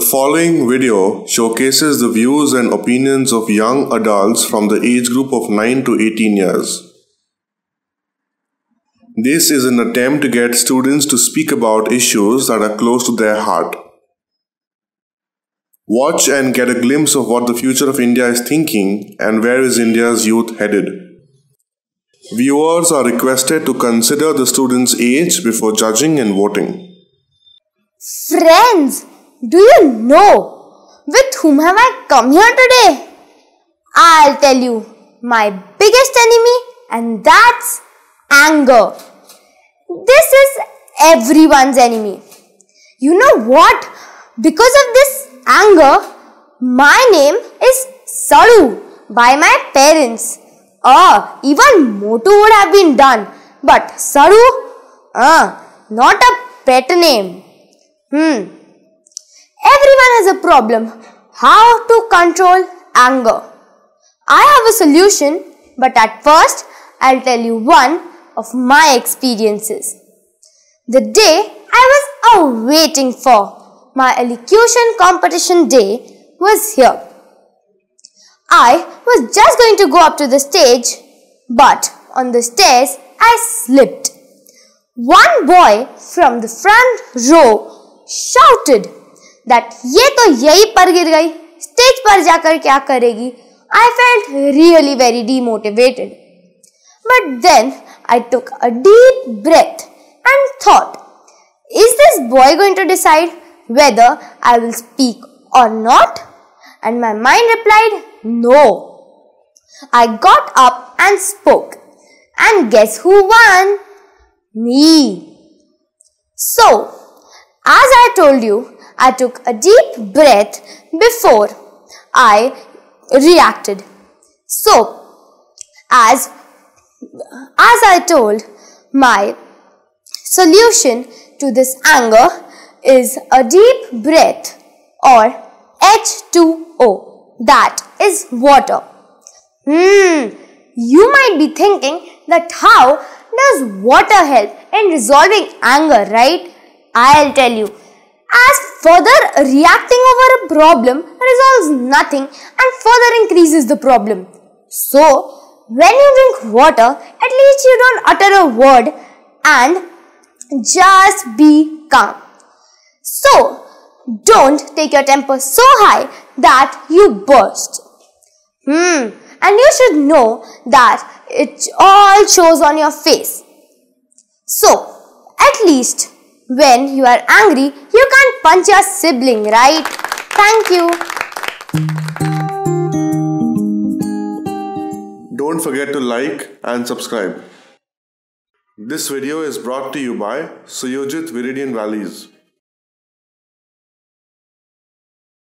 following video showcases the views and opinions of young adults from the age group of 9 to 18 years. This is an attempt to get students to speak about issues that are close to their heart. Watch and get a glimpse of what the future of India is thinking and where is India's youth headed. Viewers are requested to consider the student's age before judging and voting. Friends, do you know with whom have I come here today? I'll tell you, my biggest enemy, and that's anger. This is everyone's enemy. You know what? Because of this anger, my name is Sadu by my parents. Even Motu would have been done, but Sadu, not a pet name. Everyone has a problem. How to control anger? I have a solution, but at first I'll tell you one of my experiences. The day I was waiting for, my elocution competition day, was here. I was just going to go up to the stage, but on the stairs I slipped. One boy from the front row shouted that ये तो यही पर गिर गई, stage पर जाकर क्या करेगी? I felt really very demotivated. But then I took a deep breath and thought, is this boy going to decide whether I will speak or not? And my mind replied, no. I got up and spoke. And guess who won? Me. So, as I told you, I took a deep breath before I reacted. So, as I told, my solution to this anger is a deep breath or H2O, that is water. You might be thinking that how does water help in resolving anger, right? I'll tell you. As further reacting over a problem resolves nothing and further increases the problem. So, when you drink water, at least you don't utter a word and just be calm. So, don't take your temper so high that you burst. And you should know that it all shows on your face. So, at least when you are angry, you can't punch your sibling, right? Thank you. Don't forget to like and subscribe. This video is brought to you by Suyojit Viridian Valleys.